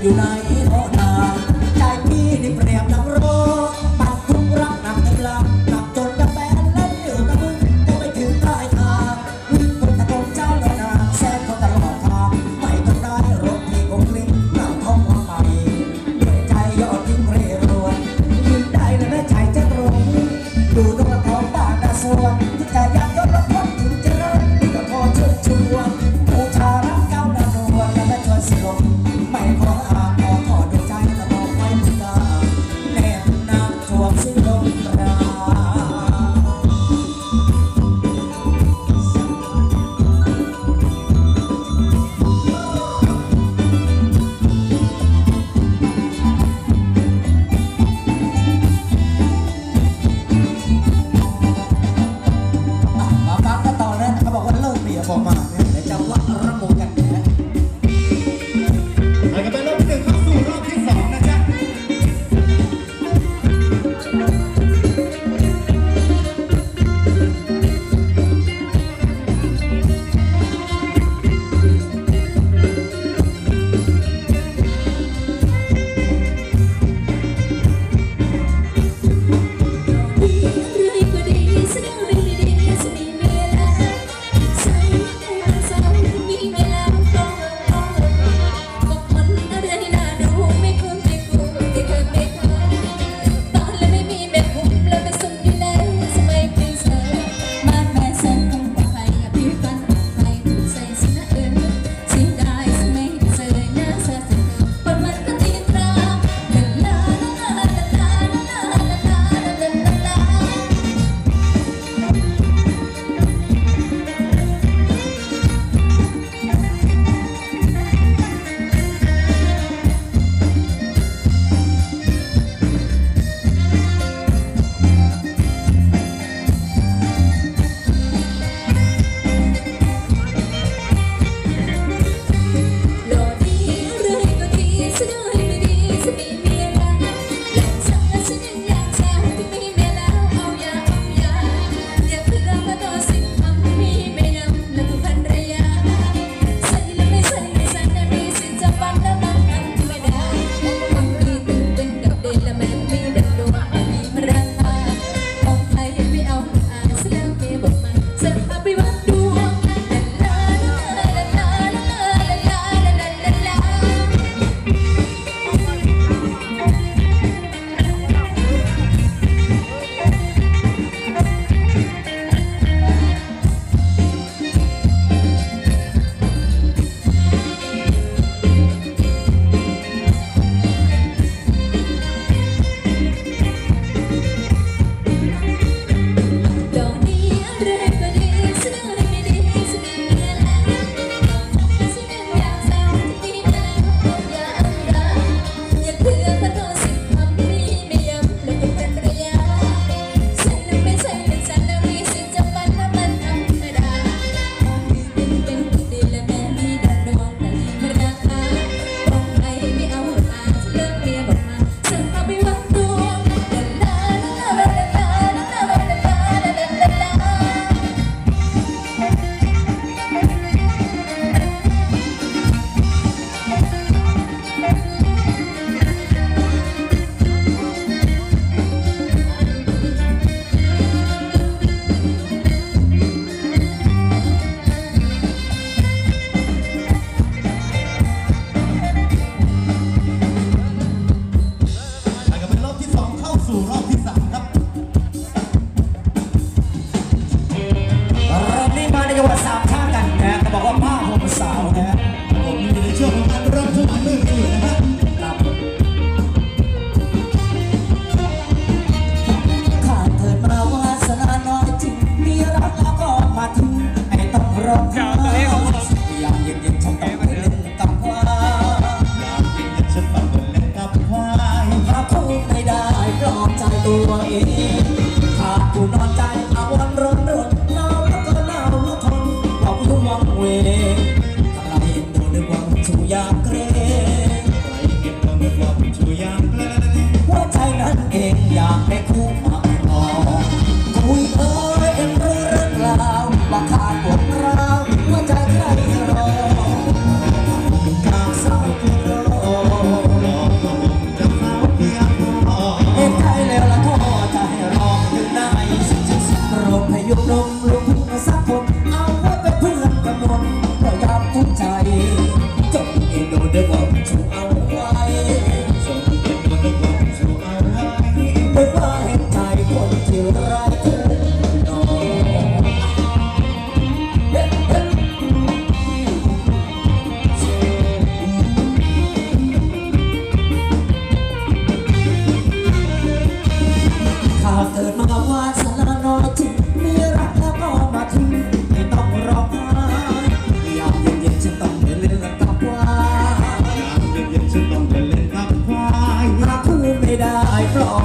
อยู่ในโลนาใจพี่นี่เปรียบดังโรปัดทุกรักหนักเต็มลำหนักจนกระแบนเล่นอยู่กับมึงก็ไม่ถึงปลายทางวิ่งบนถนนเจ้าโลนาแซงเขาตลอดทางไม่ต้องได้รถที่คงกลิ้งนั่งท้องว่าใหม่ด้วยใจยอดทิ้งเรรวนยิ้มได้และแม่ใจจะตรงดูตรงละท้องบ้านนาสวนที่จะยักยศรถพ้นถึงเจริญนี่ก็พอเชิดชวนบูชารักเก้าดาวนวลและแม่ช่วยสิลมไม่ขออาขอดวงใจและบอกไว้ทุกอย่างแนบน้ำท่วมสิลมปรามาฟังกันต่อนะเขาบอกว่าเลิกเบียร์บอกมาเนี่ยเดี๋ยวจะวัดระบบกันนะไปกันไปรอบที่หนึ่งเข้าสู่รอบที่สองนะจ๊ะ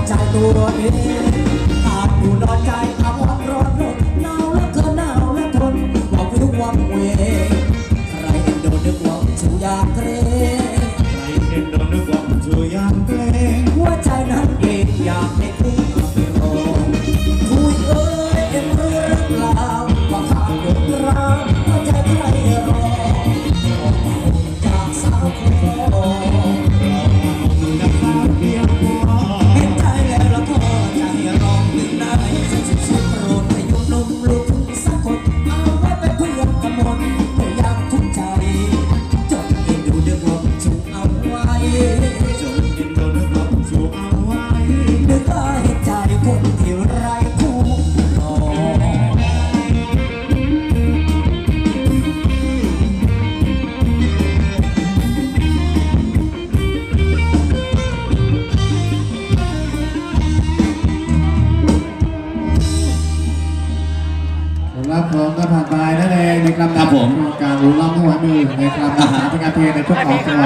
ใจตัวเองอาจอยู่นอนใจอาวรณ์ร้อนรนหนาวแล้วก็หนาวแล้วทนว่าวิววังเวงใครเอ็นโดนนึกว่าชูอยากเกรงใครเห็นโดนนึกว่าช่วยยามเพลงหัวใจนั้นเองอยากให้คุ้มกับพี่รองคุยเอ้ยเอ็มรู้หรือเปล่าว่าขาดดวงรักหัวใจใครรอจากสาวคนโตนักสาวเพียงพอเห็นใจแล้วละก็ใจร้องดึงได้สุดโปรดให้ยุ่งนุ่มลูกทุ่งสักคนเอาไว้เป็นเพื่อนกันหมดไม่อยากทุกข์ใจจนเห็นดูเดือดร้อนชุกเอาไว้จนเห็นโดนนึกว่าช่วยเอาไว้นึกว่าเห็นใจคนที่ไร้คู่รองครับผมก็ผ่านไปนั่นเองในคำครับผมการรู้ล้อมหัวมือในคำสาธารณเพลงในช่วงของจังหวัด